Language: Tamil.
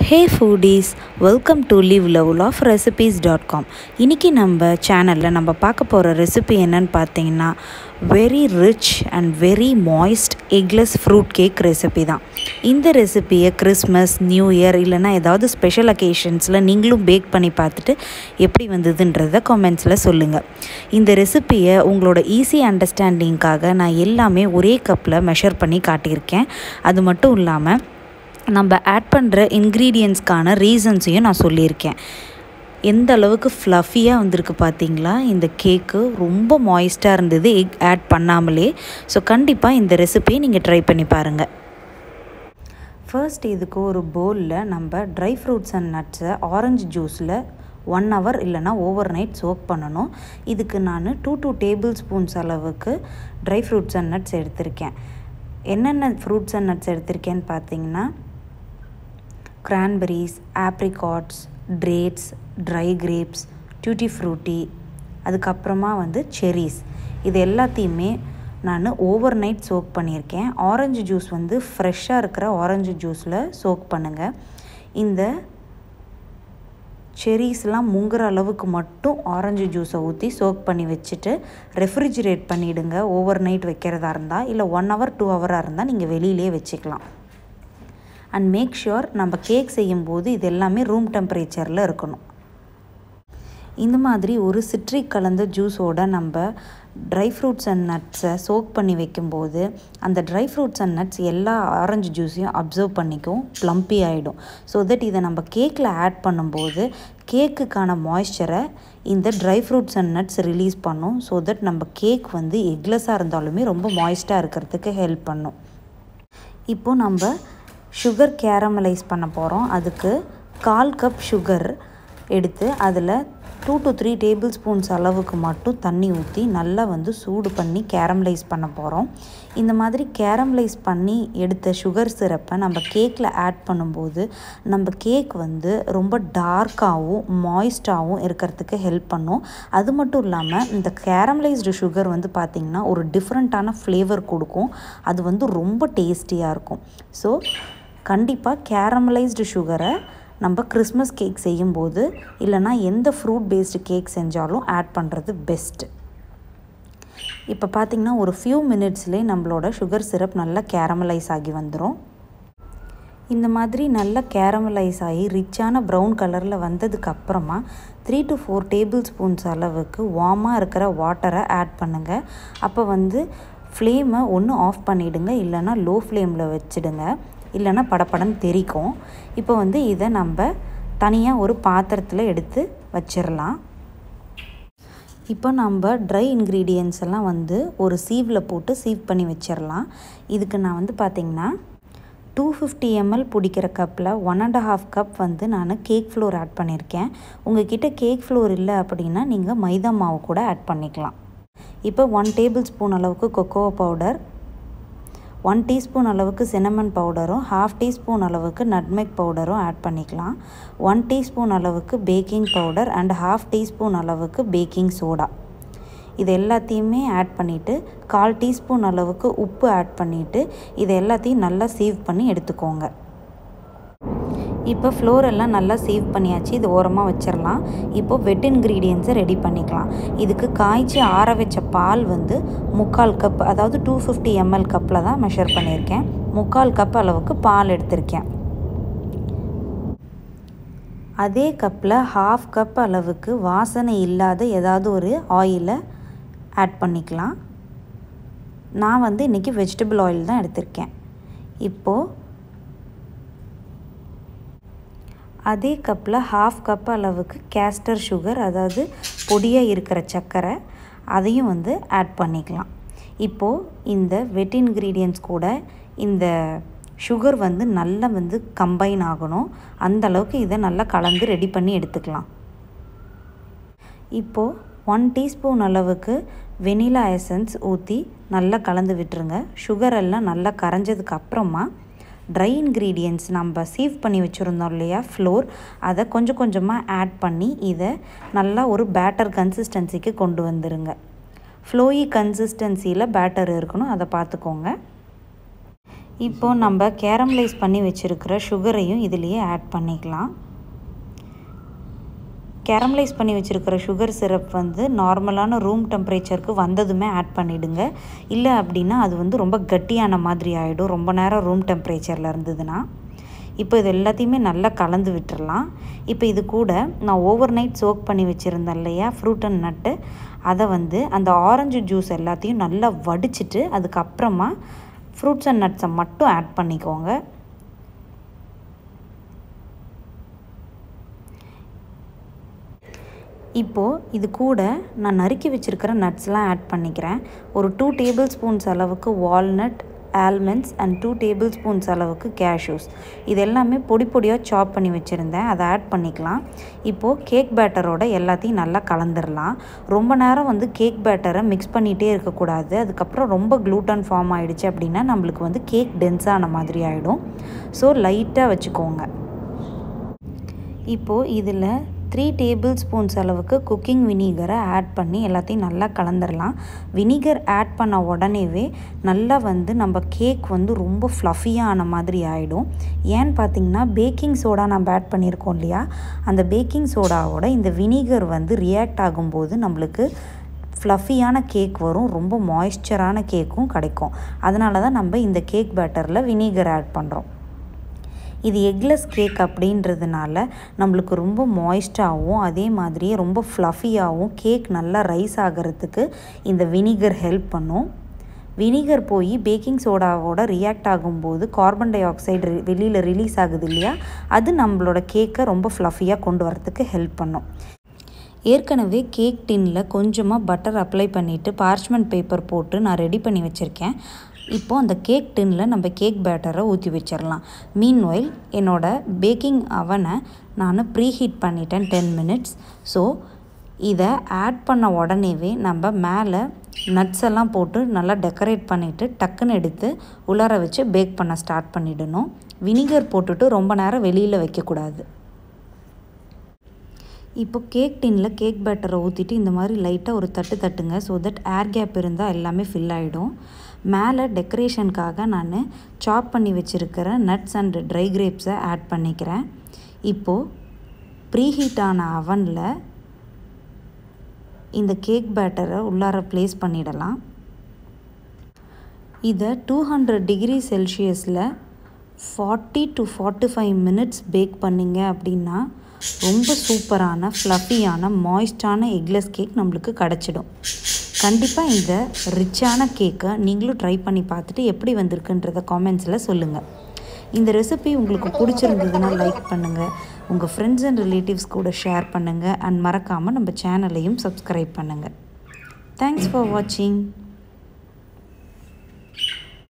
Hey foodies, welcome to liveloveofrecipes.com. இன்னைக்கு நம்ம சேனலில் நம்ம பார்க்க போகிற ரெசிபி என்னன்னு பார்த்தீங்கன்னா very rich and very moist eggless fruit cake recipe தான். இந்த ரெசிபியை கிறிஸ்மஸ், நியூ இயர் இல்லைனா ஏதாவது ஸ்பெஷல் அக்கேஷன்ஸில் நீங்களும் பேக் பண்ணி பார்த்துட்டு எப்படி வந்ததுன்றதை கமெண்ட்ஸில் சொல்லுங்கள். இந்த ரெசிபியை உங்களோட ஈஸி அண்டர்ஸ்டாண்டிங்காக நான் எல்லாமே ஒரே கப்பில் மெஷர் பண்ணி காட்டியிருக்கேன். அது மட்டும் இல்லாமல் நம்ம ஆட் பண்ணுற இன்க்ரீடியன்ட்ஸ்க்கான ரீசன்ஸையும் நான் சொல்லியிருக்கேன். எந்த அளவுக்கு ஃப்ளஃபியாக வந்திருக்கு பார்த்தீங்களா? இந்த கேக்கு ரொம்ப மாய்ஸ்டாக இருந்தது எக் ஆட் பண்ணாமலே. ஸோ கண்டிப்பாக இந்த ரெசிபியை நீங்கள் ட்ரை பண்ணி பாருங்கள். ஃபர்ஸ்ட் இதுக்கு ஒரு பவுலில் நம்ம ட்ரை ஃப்ரூட்ஸ் அண்ட் நட்ஸை ஆரஞ்சு ஜூஸில் 1 hour இல்லைனா ஓவர் நைட் சோக் பண்ணணும். இதுக்கு நான் 2 டேபிள் ஸ்பூன்ஸ் அளவுக்கு ட்ரை ஃப்ரூட்ஸ் அண்ட் நட்ஸ் எடுத்திருக்கேன். என்னென்ன ஃப்ரூட்ஸ் அண்ட் நட்ஸ் எடுத்திருக்கேன்னு பார்த்தீங்கன்னா cranberries, apricots, dates, dry grapes, tutti frutti, அதுக்கப்புறமா செர்ரிஸ். இது எல்லாத்தையுமே நான் ஓவர் நைட் சோக் பண்ணியிருக்கேன். ஆரஞ்சு ஜூஸ் ஃப்ரெஷ்ஷாக இருக்கிற ஆரஞ்சு ஜூஸில் சோக் பண்ணுங்கள். இந்த செர்ரிஸ்லாம் முங்குற அளவுக்கு மட்டும் ஆரஞ்சு ஜூஸை ஊற்றி சோக் பண்ணி வச்சுட்டு ரெஃப்ரிஜிரேட் பண்ணிவிடுங்க. ஓவர் நைட் வைக்கிறதா இருந்தால், இல்லை 1 hour 2 hour இருந்தால் நீங்கள் வெளியிலே வச்சுக்கலாம். அண்ட் மேக் ஷுர் நம்ம கேக் செய்யும்போது இது எல்லாமே ரூம் டெம்பரேச்சரில் இருக்கணும். இந்த மாதிரி ஒரு சிட்ரிக் கலந்த ஜூஸோடு நம்ம ட்ரை ஃப்ரூட்ஸ் அண்ட் நட்ஸை சோக் பண்ணி வைக்கும்போது அந்த ட்ரை ஃப்ரூட்ஸ் அண்ட் நட்ஸ் எல்லா ஆரஞ்சு ஜூஸையும் அப்சர்வ் பண்ணிக்கும், ப்ளம்பி ஆகிடும். ஸோ தட் இதை நம்ம கேக்கில் ஆட் பண்ணும்போது கேக்குக்கான மாய்ஸ்சரை இந்த dry fruits and nuts release பண்ணும். ஸோ தட் நம்ம கேக் எக்லெஸ்ஸாக இருந்தாலுமே ரொம்ப மாய்ஸ்டாக இருக்கிறதுக்கு ஹெல்ப் பண்ணும். இப்போது நம்ம சுகர் கேரமலைஸ் பண்ண போகிறோம். அதுக்கு 1/4 கப் சுகர் எடுத்து அதில் 2 to 3 டேபிள் ஸ்பூன்ஸ் அளவுக்கு மட்டும் தண்ணி ஊற்றி நல்லா சூடு பண்ணி கேரமலைஸ் பண்ண போகிறோம். இந்த மாதிரி கேரமலைஸ் பண்ணி எடுத்த சுகர் சிரப்பை நம்ம கேக்கில் ஆட் பண்ணும்போது நம்ம கேக் ரொம்ப டார்க்காகவும் மாய்ஸ்டாகவும் இருக்கிறதுக்கு ஹெல்ப் பண்ணும். அது மட்டும் இல்லாமல் இந்த கேரமலைஸ்டு சுகர் பார்த்திங்கன்னா ஒரு டிஃப்ரெண்ட்டான ஃப்ளேவர் கொடுக்கும். அது ரொம்ப டேஸ்டியாக இருக்கும். ஸோ கண்டிப்பாக கேரமலைஸ்டு சுகரை நம்ம கிறிஸ்மஸ் கேக் செய்யும்போது இல்லைனா எந்த ஃப்ரூட் பேஸ்டு கேக் செஞ்சாலும் ஆட் பண்ணுறது பெஸ்ட்டு. இப்போ பார்த்திங்கன்னா ஒரு ஃபியூ மினிட்ஸ்லேயே நம்மளோட சுகர் சிரப் நல்லா கேரமலைஸ் ஆகி வந்துடும். இந்த மாதிரி நல்லா கேரமலைஸ் ஆகி ரிச்சான ப்ரௌன் கலரில் வந்ததுக்கப்புறமா 3 to 4 டேபிள் ஸ்பூன்ஸ் அளவுக்கு வார்மாக இருக்கிற வாட்டரை ஆட் பண்ணுங்கள். அப்போ ஃப்ளேமை ஒன்று ஆஃப் பண்ணிவிடுங்க, இல்லைனா லோ ஃப்ளேமில் வச்சுடுங்க, இல்லைனா படப்படன்னு தெரிக்கும். இப்போ இதை நம்ம தனியாக ஒரு பாத்திரத்தில் எடுத்து வச்சிடலாம். இப்போ நம்ம ட்ரை இன்க்ரீடியன்ட்ஸ் எல்லாம் ஒரு சீவில் போட்டு சீவ் பண்ணி வச்சிடலாம். இதுக்கு நான் பார்த்திங்கன்னா 250 ml பிடிக்கிற கப்பில் 1.5 கப் நான் கேக் ஃப்ளோர் ஆட் பண்ணியிருக்கேன். உங்கள் கிட்டே கேக் ஃப்ளோர் இல்லை அப்படின்னா நீங்கள் மைதா மாவு கூட ஆட் பண்ணிக்கலாம். இப்போ 1 டேபிள் ஸ்பூன் அளவுக்கு கொக்கோ பவுடர், 1 டீஸ்பூன் அளவுக்கு சின்னமன் பவுடரும், 1/2 டீஸ்பூன் அளவுக்கு நட்மெக் பவுடரும் ஆட் பண்ணிக்கலாம். 1 டீஸ்பூன் அளவுக்கு பேக்கிங் பவுடர் அண்ட் 1/2 டீஸ்பூன் அளவுக்கு பேக்கிங் சோடா. இது எல்லாத்தையுமே ஆட் பண்ணிவிட்டு 1/4 டீஸ்பூன் அளவுக்கு உப்பு ஆட் பண்ணிவிட்டு இது எல்லாத்தையும் நல்லா சீவ் பண்ணி எடுத்துக்கோங்க. இப்போ ஃப்ளோர் எல்லாம் நல்லா சீவ் பண்ணியாச்சு. இது ஓரமாக வச்சிடலாம். இப்போது வெட் இன்க்ரீடியன்ஸை ரெடி பண்ணிக்கலாம். இதுக்கு காய்ச்சி ஆற வச்ச பால் 3/4 கப், அதாவது 250 ml கப்பில் தான் மெஷர் பண்ணியிருக்கேன். 3/4 கப் அளவுக்கு பால் எடுத்திருக்கேன். அதே கப்பில் 1/2 கப் அளவுக்கு வாசனை இல்லாத ஏதாவது ஒரு ஆயிலை ஆட் பண்ணிக்கலாம். நான் இன்றைக்கி வெஜிடபிள் ஆயில் தான் எடுத்திருக்கேன். இப்போது அதே கப்பில் 1/2 கப் அளவுக்கு கேஸ்டர் சுகர், அதாவது பொடியாக இருக்கிற சர்க்கரை, அதையும் ஆட் பண்ணிக்கலாம். இப்போது இந்த வெட் இன்க்ரீடியன்ட்ஸ் கூட இந்த சுகர் நல்லா கம்பைன் ஆகணும். அந்தளவுக்கு இதை நல்லா கலந்து ரெடி பண்ணி எடுத்துக்கலாம். இப்போது 1 டீஸ்பூன் அளவுக்கு வெனிலா எசன்ஸ் ஊற்றி நல்லா கலந்து விட்டுருங்க. சுகர் எல்லாம் நல்லா கரைஞ்சதுக்கு அப்புறமா ட்ரை இன்க்ரீடியன்ட்ஸ் நம்ம சீவ் பண்ணி வச்சுருந்தோம் இல்லையா ஃப்ளோர், அதை கொஞ்சம் கொஞ்சமாக ஆட் பண்ணி இதை நல்லா ஒரு பேட்டர் கன்சிஸ்டன்சிக்கு கொண்டு வந்துடுங்க. ஃப்ளோயி கன்சிஸ்டன்சியில் பேட்டர் இருக்கணும், அதை பார்த்துக்கோங்க. இப்போது நம்ம கேரமலைஸ் பண்ணி வச்சுருக்கிற சுகரையும் இதிலேயே ஆட் பண்ணிக்கலாம். கேரமலைஸ் பண்ணி வச்சுருக்கிற சுகர் சிரப் வந்து நார்மலான ரூம் டெம்பரேச்சருக்கு வந்ததுமே ஆட் பண்ணிவிடுங்க. இல்லை அப்படின்னா அது வந்து ரொம்ப கட்டியான மாதிரி ஆகிடும் ரொம்ப நேரம் ரூம் டெம்பரேச்சரில் இருந்ததுன்னா. இப்போ இது எல்லாத்தையுமே நல்லா கலந்து விட்டுறலாம். இப்போ இது கூட நான் ஓவர் நைட் சோக் பண்ணி வச்சுருந்தேன் இல்லையா ஃப்ரூட் அண்ட் நட்டு, அதை வந்து அந்த ஆரஞ்சு ஜூஸ் எல்லாத்தையும் நல்லா வடிச்சிட்டு அதுக்கப்புறமா ஃப்ரூட்ஸ் அண்ட் நட்ஸை மட்டும் ஆட் பண்ணிக்கோங்க. இப்போது இது கூட நான் நறுக்கி வச்சுருக்கிற நட்ஸ்லாம் ஆட் பண்ணிக்கிறேன். ஒரு 2 டேபிள் ஸ்பூன்ஸ் அளவுக்கு walnut, almonds and 2 tablespoons அளவுக்கு கேஷ்யூஸ். இது எல்லாமே பொடி பொடியாக சாப் பண்ணி வச்சுருந்தேன், அதை ஆட் பண்ணிக்கலாம். இப்போது கேக் பேட்டரோட எல்லாத்தையும் நல்லா கலந்துடலாம். ரொம்ப நேரம் வந்து கேக் பேட்டரை மிக்ஸ் பண்ணிகிட்டே இருக்கக்கூடாது. அதுக்கப்புறம் ரொம்ப க்ளூட்டன் ஃபார்ம் ஆகிடுச்சு அப்படின்னா நம்மளுக்கு வந்து கேக் டென்ஸான மாதிரி ஆகிடும். ஸோ லைட்டாக வச்சுக்கோங்க. இப்போது இதில் 3 டேபிள் ஸ்பூன்ஸ் அளவுக்கு குக்கிங் வினிகரை ஆட் பண்ணி எல்லாத்தையும் நல்லா கலந்துடலாம். வினிகர் ஆட் பண்ண உடனேவே நல்லா வந்து நம்ம கேக் வந்து ரொம்ப ஃப்ளஃபியாக ஆன மாதிரி ஆகிடும். ஏன்னு பார்த்திங்கன்னா பேக்கிங் சோடா நம்ம ஆட் பண்ணியிருக்கோம் இல்லையா, அந்த பேக்கிங் சோடாவோட இந்த வினிகர் வந்து ரியாக்ட் ஆகும்போது நம்மளுக்கு ஃப்ளஃபியான கேக் வரும், ரொம்ப மாய்ஸ்சரான கேக்கும் கிடைக்கும். அதனால தான் நம்ம இந்த கேக் பேட்டரில் வினிகர் ஆட் பண்ணுறோம். இது எக்லெஸ் கேக் அப்படின்றதுனால நம்மளுக்கு ரொம்ப மாய்ஸ்டாகவும் அதே மாதிரியே ரொம்ப ஃப்ளஃபியாகவும் கேக் நல்லா ரைஸ் ஆகிறதுக்கு இந்த வினிகர் ஹெல்ப் பண்ணும். வினிகர் போய் பேக்கிங் சோடாவோட ரியாக்ட் ஆகும்போது கார்பன் டை ஆக்சைடு வெளியில் ரிலீஸ் ஆகுது இல்லையா, அது நம்மளோட கேக்கை ரொம்ப ஃப்ளஃபியாக கொண்டு வரத்துக்கு ஹெல்ப் பண்ணும். ஏற்கனவே கேக் டின்னில் கொஞ்சமாக பட்டர் அப்ளை பண்ணிவிட்டு பார்ச்மெண்ட் பேப்பர் போட்டு நான் ரெடி பண்ணி வச்சுருக்கேன். இப்போது அந்த கேக் டின்னில் நம்ம கேக் பேட்டரை ஊற்றி வச்சிடலாம். மீன்வைல் என்னோடய பேக்கிங் அவனை நான் ப்ரீஹீட் பண்ணிட்டேன் 10 மினிட்ஸ். ஸோ இதை ஆட் பண்ண உடனேவே நம்ம மேலே நட்ஸ் எல்லாம் போட்டு நல்லா டெக்கரேட் பண்ணிவிட்டு டக்குன்னு எடுத்து உலர வச்சு பேக் பண்ண ஸ்டார்ட் பண்ணிடணும். வினிகர் போட்டுட்டு ரொம்ப நேரம் வெளியில் வைக்கக்கூடாது. இப்போ கேக் டின்னில் கேக் பேட்டரை ஊற்றிட்டு இந்த மாதிரி லைட்டாக ஒரு தட்டுங்க. ஸோ தட் ஏர் கேப் இருந்தால் எல்லாமே ஃபில் ஆகிடும். மேலே டெக்கரேஷனுக்காக நான் சாப் பண்ணி வச்சுருக்கிற நட்ஸ் அண்ட் ட்ரை கிரேப்ஸை ஆட் பண்ணிக்கிறேன். இப்போது ப்ரீஹீட்டான அவனில் இந்த கேக் பேட்டரை உள்ளார ப்ளேஸ் பண்ணிடலாம். இதை 200 டிகிரி செல்சியஸில் 40 to 45 மினிட்ஸ் பேக் பண்ணிங்க அப்படின்னா ரொம்ப சூப்பரான ஃப்ளஃபியான மாய்ஸ்டான எக்லெஸ் கேக் நம்மளுக்கு கிடச்சிடும். கண்டிப்பாக இந்த ரிச்சான கேக்கை நீங்களும் ட்ரை பண்ணி பார்த்துட்டு எப்படி வந்திருக்குன்றத காமெண்ட்ஸில் சொல்லுங்கள். இந்த ரெசிபி உங்களுக்கு பிடிச்சிருந்ததுன்னா லைக் பண்ணுங்கள், உங்கள் ஃப்ரெண்ட்ஸ் அண்ட் ரிலேட்டிவ்ஸ் கூட ஷேர் பண்ணுங்கள், அண்ட் மறக்காமல் நம்ம சேனலையும் சப்ஸ்கிரைப் பண்ணுங்கள். தேங்க்ஸ் ஃபார் வாட்சிங்.